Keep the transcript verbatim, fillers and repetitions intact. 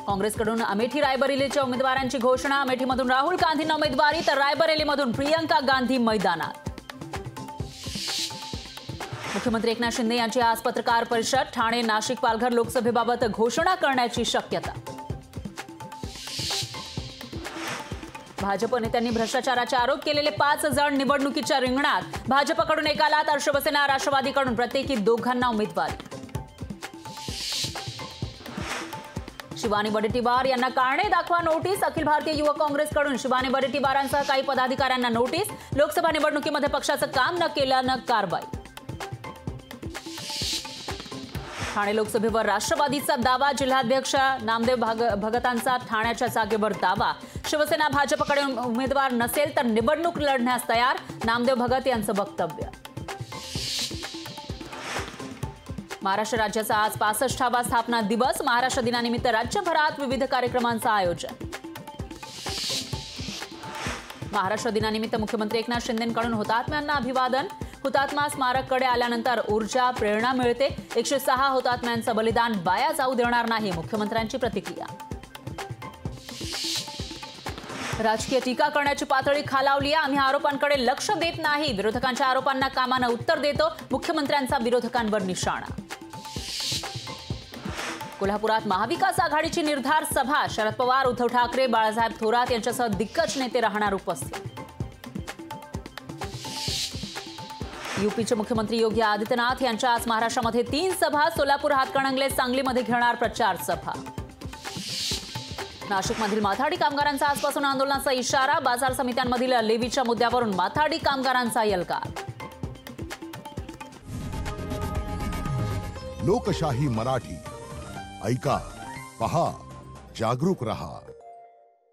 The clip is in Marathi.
काँग्रेसकडून अमेठी रायबरेलीच्या उमेदवारांची घोषणा। अमेठीमधून राहुल गांधींना उमेदवारी तर रायबरेलीमधून प्रियंका गांधी मैदानात। मुख्यमंत्री एकनाथ शिंदे यांची आज पत्रकार परिषद। ठाणे, नाशिक, पालघर लोकसभेबाबत घोषणा करण्याची शक्यता। भाजप नेत्यांनी भ्रष्टाचाराचे आरोप केलेले पाच जण निवडणुकीच्या रिंगणात। भाजपकडून एकाला तर शिवसेना राष्ट्रवादीकडून प्रत्येकी दोघांना उमेदवारी। शिवानी वडेट्टीवार यांना कारणे दाखवा नोटीस। अखिल भारतीय युवक काँग्रेसकडून शिवानी वडेट्टीवारांसह काही पदाधिकाऱ्यांना नोटीस। लोकसभा निवडणुकीमध्ये पक्षाचं काम न केल्यानं कारवाई। ठाणे लोकसभेवर राष्ट्रवादीचा दावा। जिल्हाध्यक्ष नामदेव भगतांचा ठाण्याच्या जागेवर दावा। शिवसेना भाजपकडे उमेदवार नसेल तर निवडणूक लढण्यास तयार, नामदेव भगत यांचं वक्तव्य। महाराष्ट्र राज्याचा आज पासष्टावा स्थापना दिवस। महाराष्ट्र दिनानिमित्त राज्यभरात विविध कार्यक्रमांचं आयोजन। महाराष्ट्र दिनानिमित्त मुख्यमंत्री एकनाथ शिंदेंकडून हुतात्म्यांना अभिवादन। हुतात्मा स्मारककडे आल्यानंतर ऊर्जा, प्रेरणा मिळते। एकशे सहा हुतात्म्यांचं बलिदान वाया जाऊ देणार नाही, मुख्यमंत्र्यांची प्रतिक्रिया। राजकीय टीका करण्याची पातळी खालावली आहे। आम्ही आरोपांकडे लक्ष देत नाही, विरोधकांच्या आरोपांना कामानं उत्तर देतो, मुख्यमंत्र्यांचा विरोधकांवर निशाणा। कोल्हापुरात महाविकास आघाडीची निर्धार सभा। शरद पवार, उद्धव ठाकरे, बाळासाहेब थोरात यांच्यासह दिग्गज नेते राहणार उपस्थित। यूपीचे मुख्यमंत्री योगी आदित्यनाथ यांच्या आज महाराष्ट्रामध्ये तीन सभा। सोलापूर, हातकणंगले, सांगलीमध्ये घेणार प्रचार सभा। नाशिकमधील माथाडी कामगारांचा आजपासून आंदोलनाचा इशारा। बाजार समित्यांमधील लेवीच्या मुद्द्यावरून माथाडी कामगारांचा एल्गार। लोकशाही मराठी ऐका, पहा, जागरूक रहा।